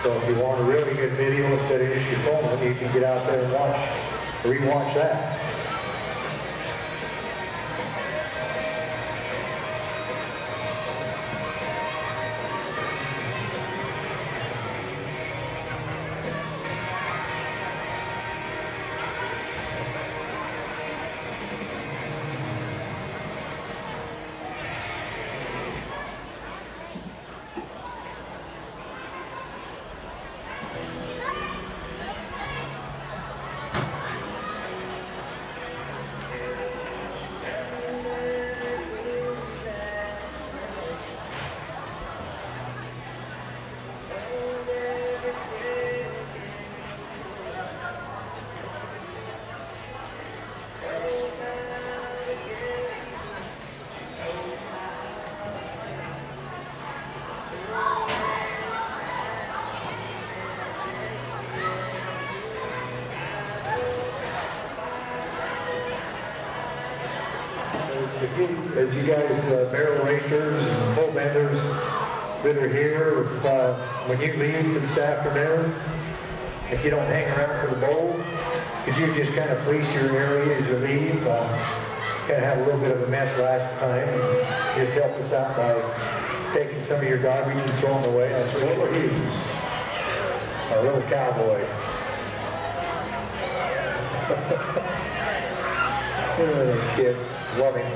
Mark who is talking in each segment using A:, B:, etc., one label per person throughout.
A: So if you want a really good video instead of just your phone, you can get out there and rewatch that. As you guys, barrel racers and bull benders that are here, when you leave this afternoon, if you don't hang around for the bowl, could you just kind of police your area as you leave? Kind of had a little bit of a mess last time, and just help us out by taking some of your garbage and throwing it away. That's what we're using. Our little cowboy. This kid, love him.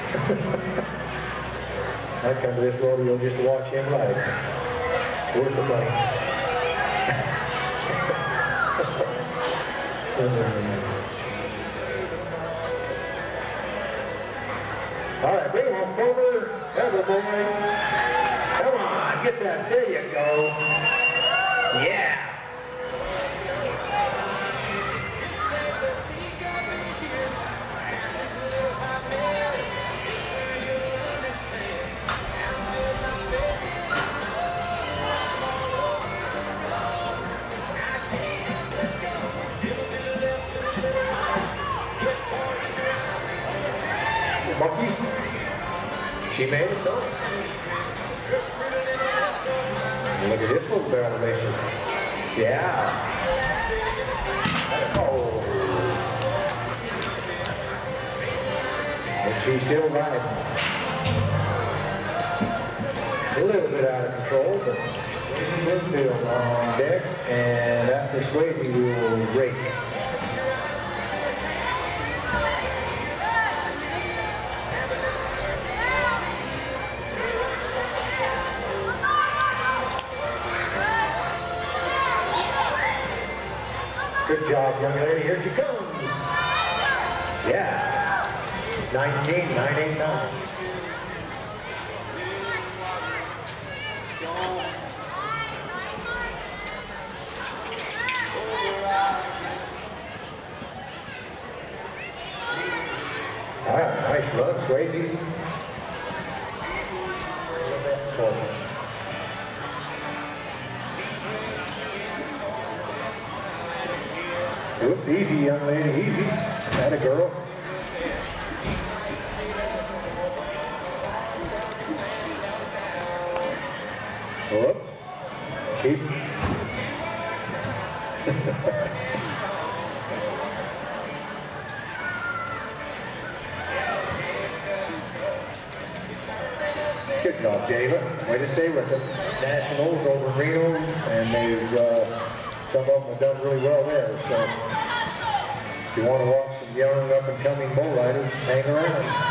A: I come to this rodeo just to watch him ride. Worth the money. All right, bring him on forward. Have a boy. Come on, get that. There you go. Yeah. Monkey. She made it though. Look at this little barrel racer. Yeah. Oh. And she's still riding. A little bit out of control, but Bloomfield on deck, and after Swayze we will rake. Good job, young lady. Here she comes. Yeah. 19,989. All right, nice run, Swayze. Whoops, easy, young lady, easy. That a girl. Whoops. Keep. Good job, Jayla. Way to stay with it. Nationals over in Rio, and they've, some of them have done really well there. So if you want to watch some young up-and-coming bull riders, hang around.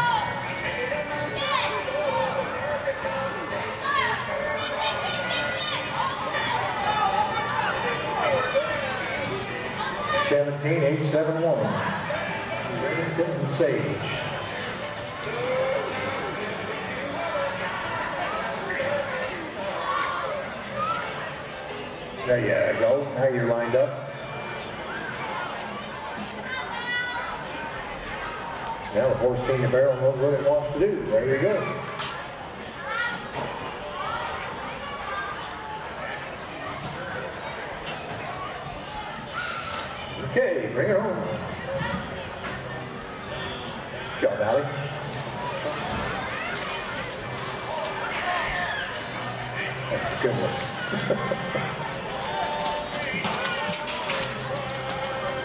A: $17,871. Remington Sage. There you go. Now you're lined up. Now the horse seen the barrel knows what it wants to do. There you go. Okay, bring her home. Good job, Allie. Oh, goodness.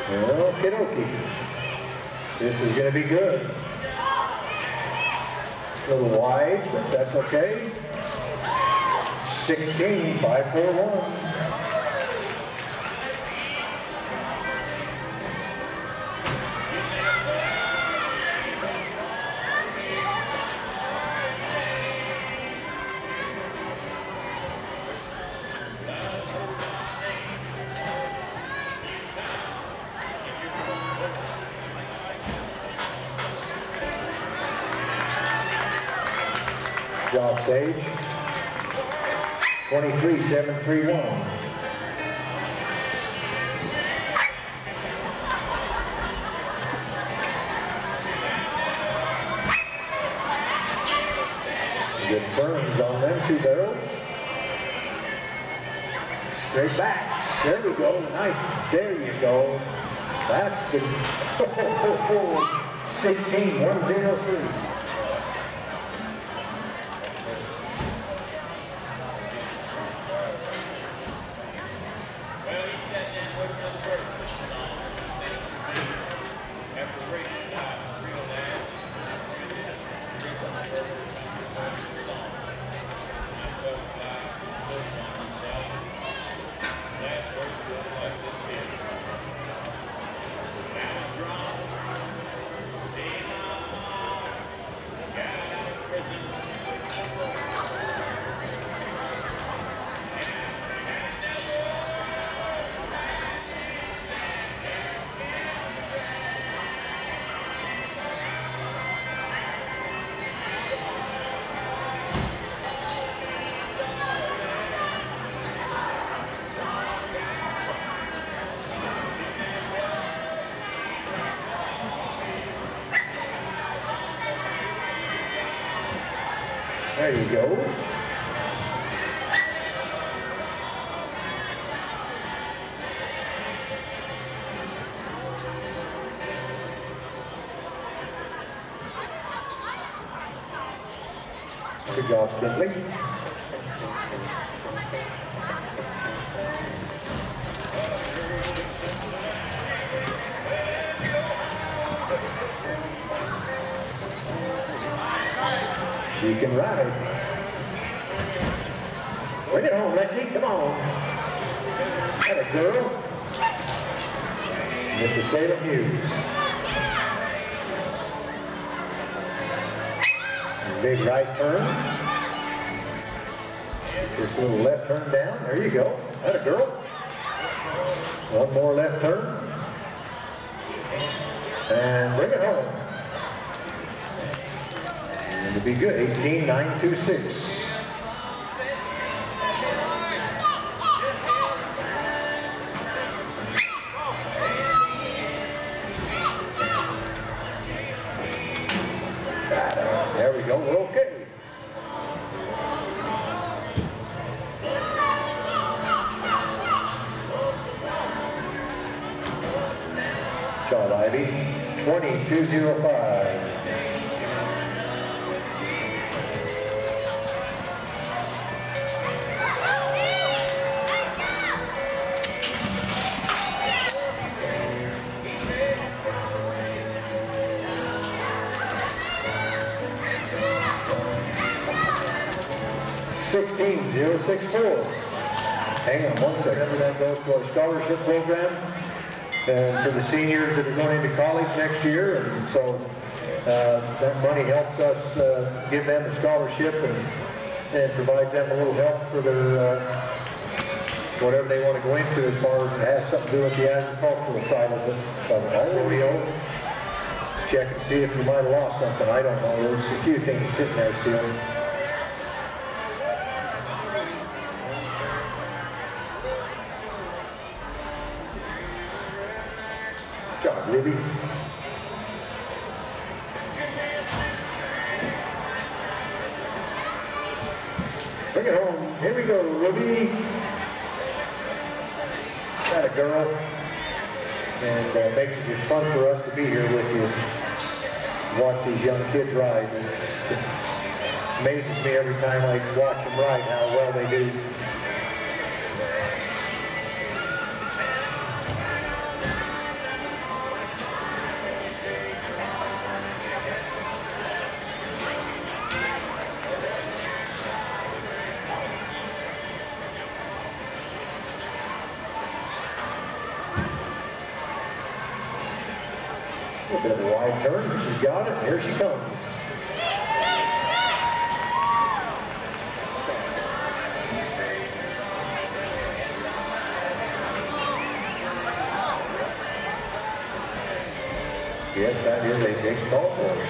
A: Okie dokie. This is going to be good. A little wide, but that's okay. 16, 5-4-1. Job, Sage. 23-7-3-1. Good turns on them two barrels. Straight back. There we go. Nice. There you go. That's the 16-1-0-3. There you go. Good job, Kinley. She can ride. Bring it home, Lexi. Come on. That a girl. Mrs. Salem Hughes. Big right turn. Just a little left turn down. There you go. That a girl. One more left turn. And bring it home. And to be good, 18-9-2-6. There we go, we're okay. Job, Ivy, 22-05. $16,064. Hang on one second. That goes to our scholarship program and for the seniors that are going into college next year. And so that money helps us give them a scholarship and provides them a little help for their whatever they want to go into as far as it has something to do with the agricultural side of it. Rodeo. Check and see if you might have lost something. I don't know. There's a few things sitting there still. Good job, Ruby. Bring it home. Here we go, Ruby. Got a girl. And makes it just fun for us to be here with you. Watch these young kids ride. It amazes me every time I watch them ride how well they do. A bit of a wide turn, but she's got it, and here she comes. Yes, that is a big ball horse.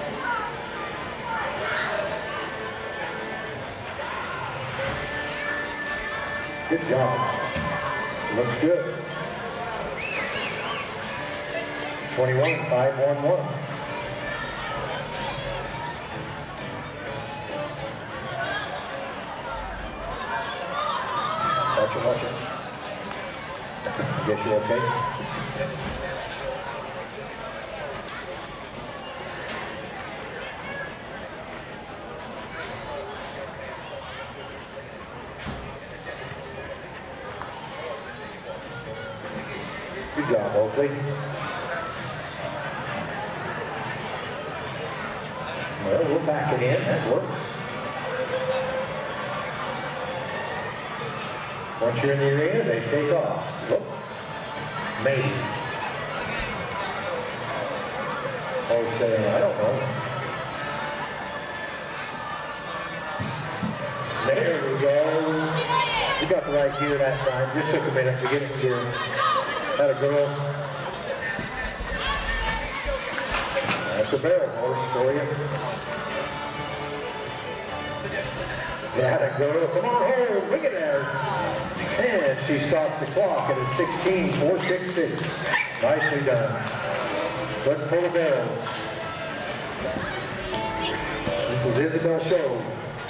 A: Good job. Looks good. 21-5-1-1. Watch it. I guess you're okay. Good job, Oakley. Well, we'll back it in. That works. Once you're in the arena, they take off. Whoop. Maybe. Okay, I don't know. There we go. We got the right gear that time. Just took a minute to get in gear. Had a girl. That's a barrel horse for you. Had a girl. Come on home. Look at there. And she stops the clock at a 16.466. Nicely done. Let's pull the barrels. This is Isabel Show.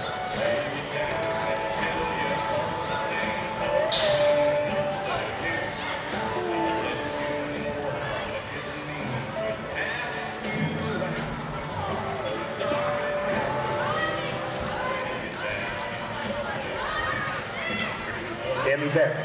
A: Tammy Beck.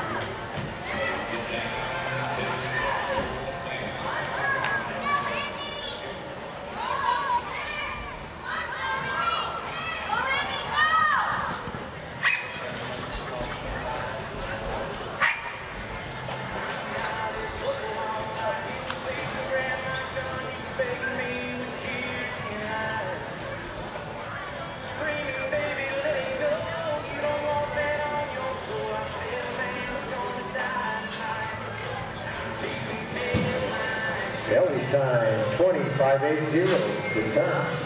A: Kelly's time, 25.80. Good time.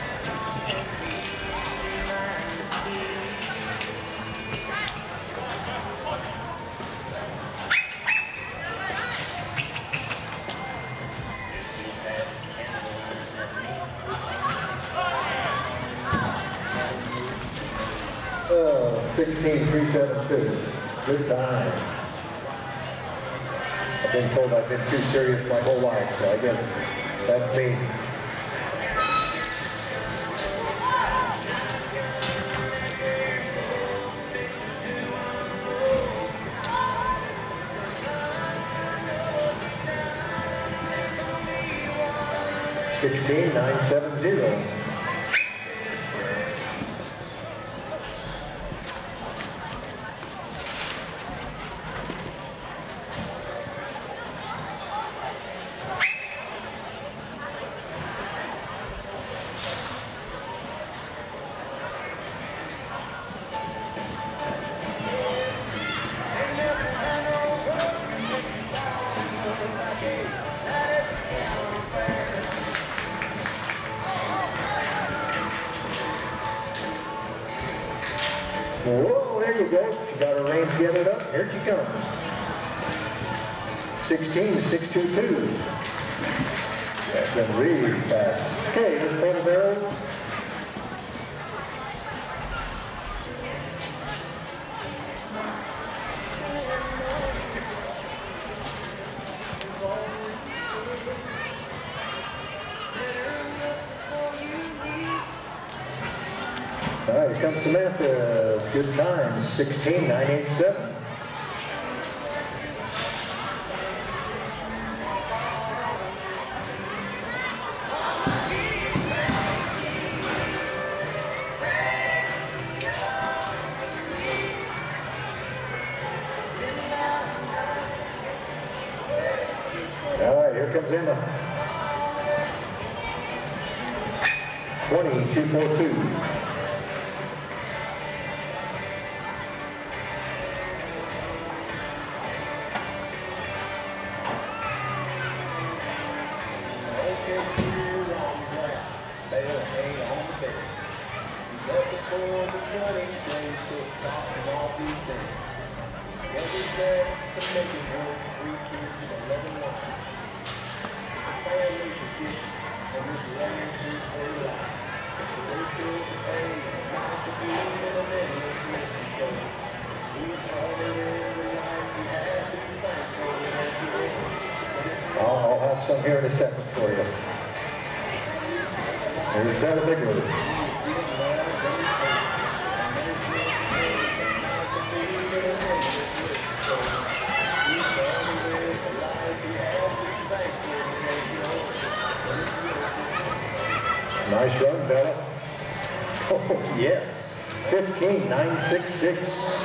A: Oh, 16.372. Good time. I've been told I've been too serious my whole life, so I guess that's me. $16,970. Whoa, there you go. She got her reins gathered up. Here she comes. 16.622. That's been really fast. Okay, let's pull the barrel. All right, here comes Samantha. Good time, 16.987. All right, here comes Emma. 17-242. I'll have some here in a second for you. There's Bella Bigler. Nice run, Bella. Oh, yes. 15-966.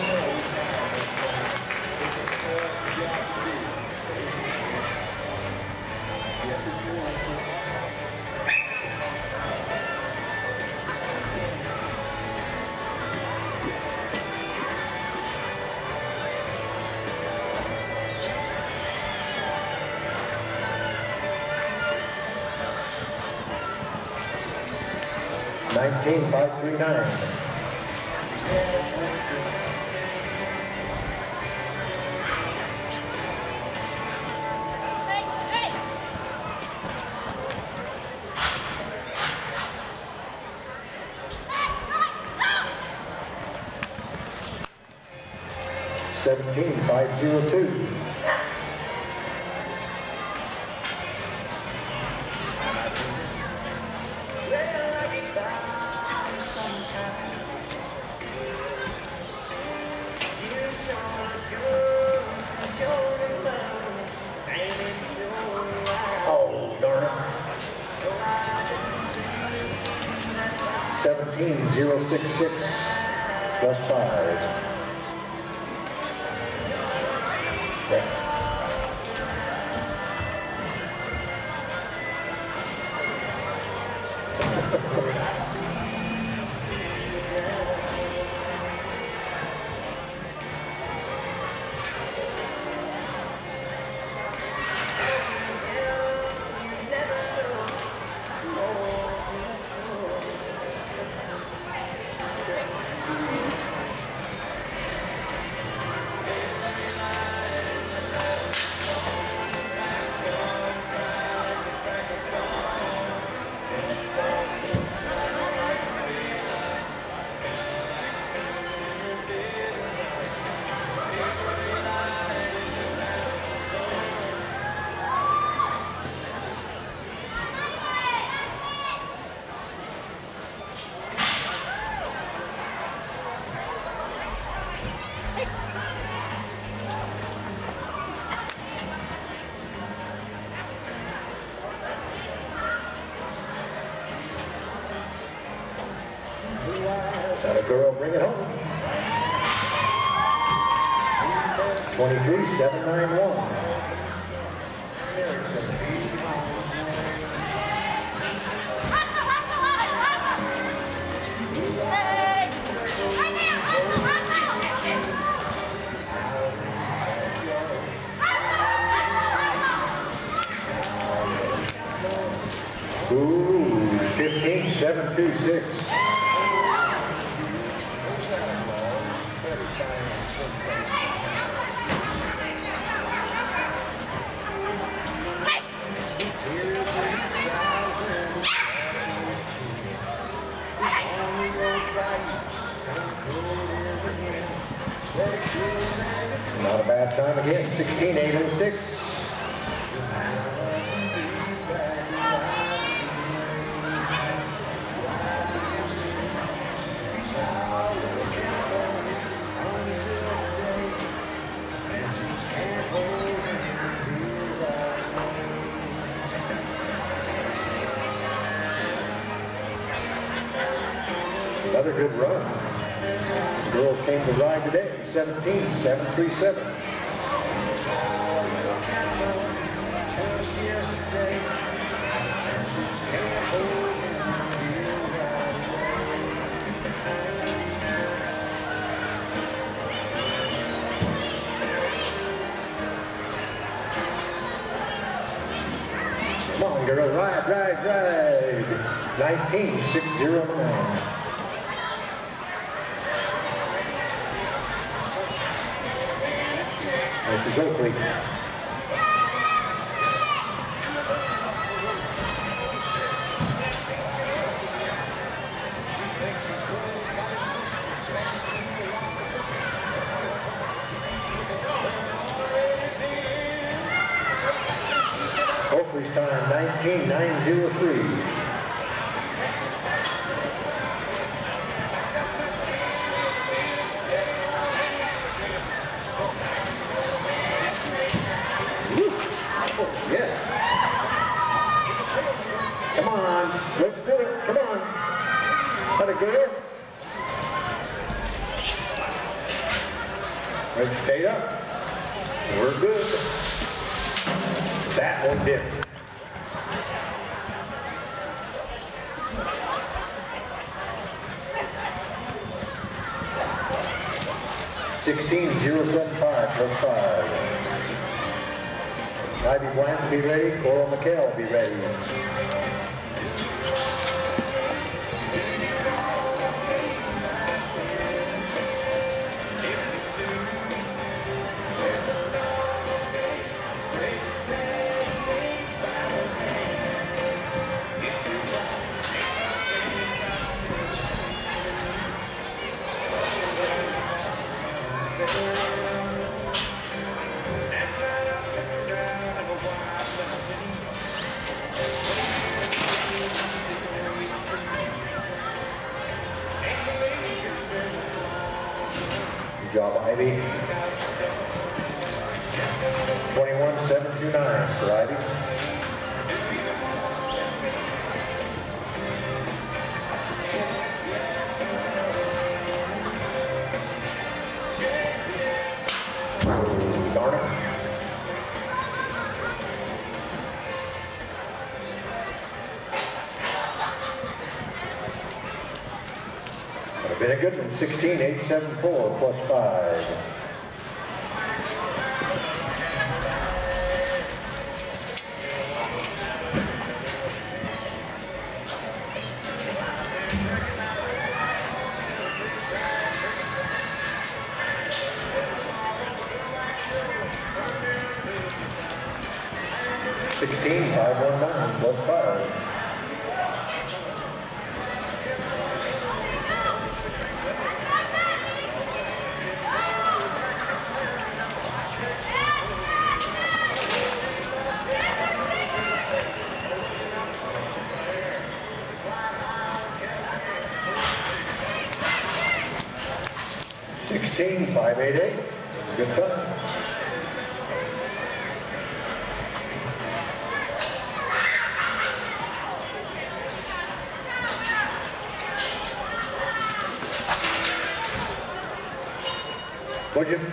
A: $19,539. $17,502. Oh, darn it. 17,066 plus 5. That a girl, bring it home. 23,791. Ooh, 15,726. Not a bad time again, 16,806. Another good run. Girls came to ride today, 17,737. Drive. 19,609. This is Oakley. Oakley's time 19,903. Yes. Come on, let's do it. Come on. Let it go. Let's stay up. We're good. That one did. $16,075 plus 5. Ivy Bland be ready, Coral McHale be ready. Good job, Ivy. 21,729 for Ivy. Darn it. Would have been a good one. 16,874 plus 5. $16,519 plus 5. $16,588. Good time. Would you?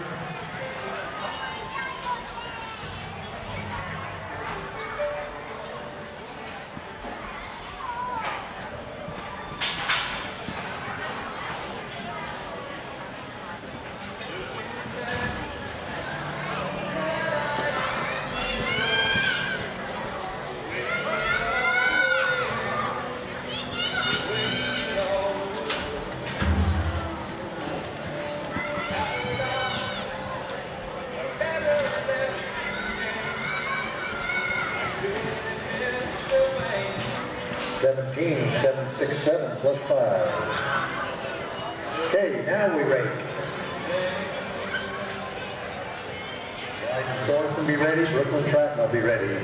A: $17,767 plus 5. Okay, now we rate. Sorensen be ready, Brooklyn Track will be ready.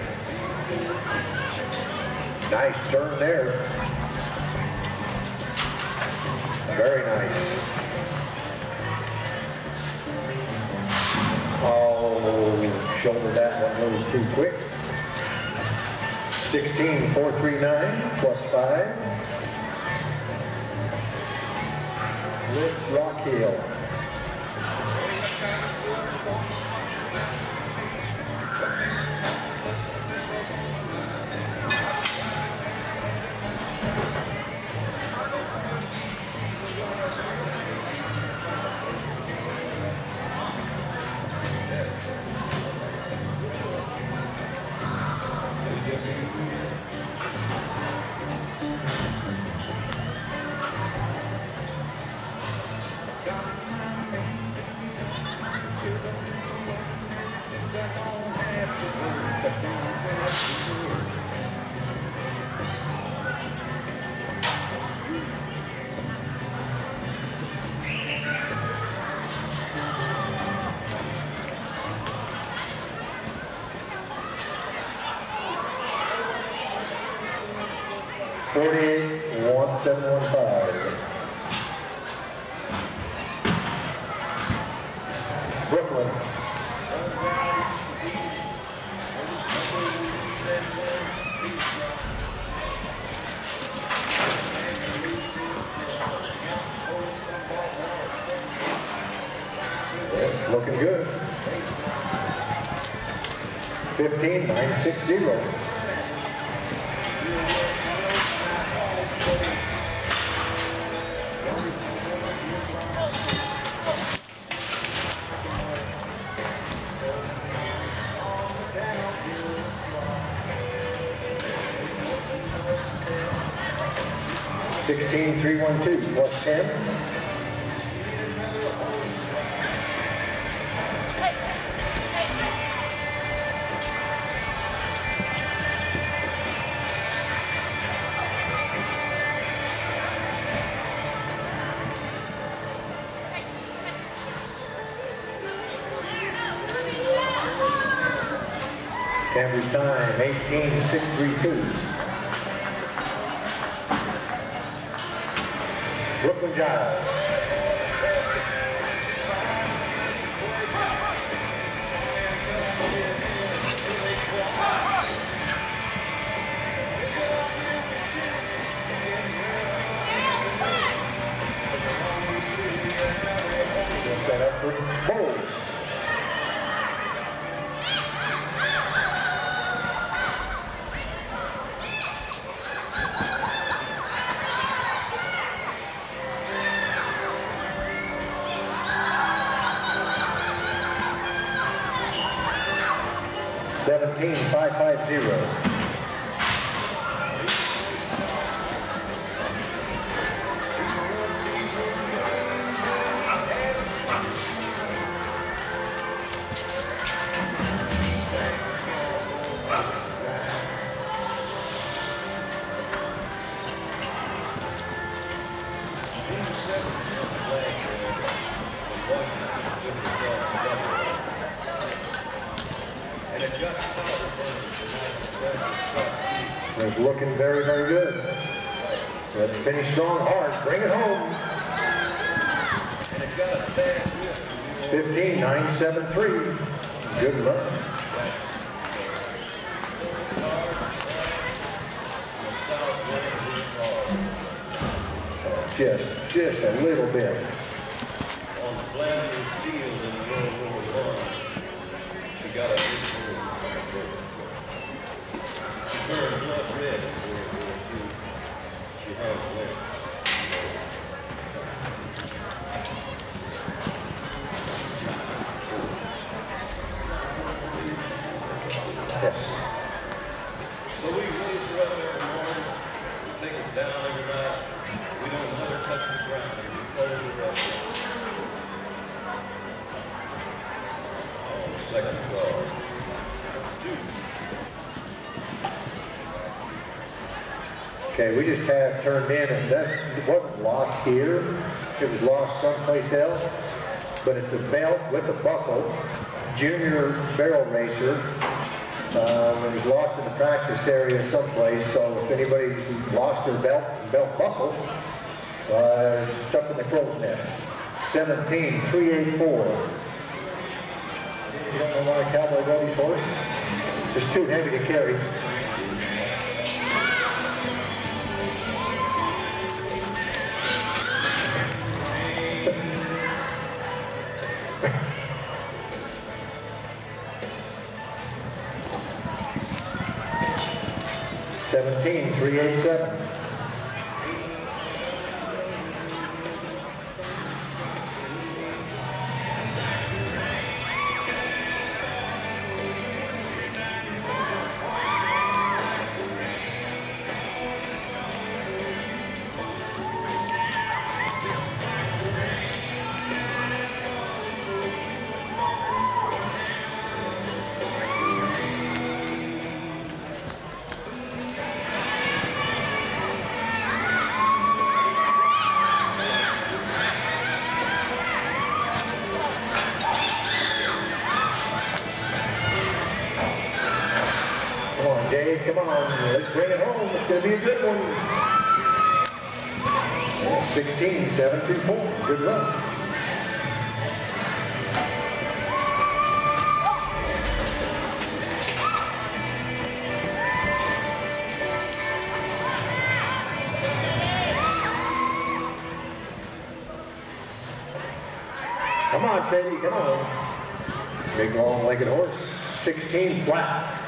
A: Nice turn there. Very nice. Oh, shoulder that one a little too quick. 16,439 plus 5. With Rock Hill. 48-1715. Brooklyn. Looking good. 15-960. $16,312 plus 10. Cambridge time, 18-632. Brooklyn Giles. Set up for Bowles. $17,550. It's looking very, very good. Let's finish strong, hard. Bring it home. 15-973. Good luck. Just a little bit.
B: On the blending steel in World War I, we got a big she burned blood red in World War II. She has left.
A: Yes.
B: So we raise her up every morning, we take her down every night, we don't let her touch the ground, we hold her up. Oh, second guard.
A: Okay, we just have turned in, and that it wasn't lost here. It was lost someplace else. But it's the belt with the buckle, junior barrel racer. It was lost in the practice area someplace. So if anybody's lost their belt buckle, it's up in the crow's nest. 17,384. You don't know why Cowboy Buddy's horse? It's too heavy to carry. $17,387. come on, let's bring it home. It's going to be a good one. 16, 7-2-4. Good run. Come on, Sadie, come on. Big long-legged horse. 16 flat.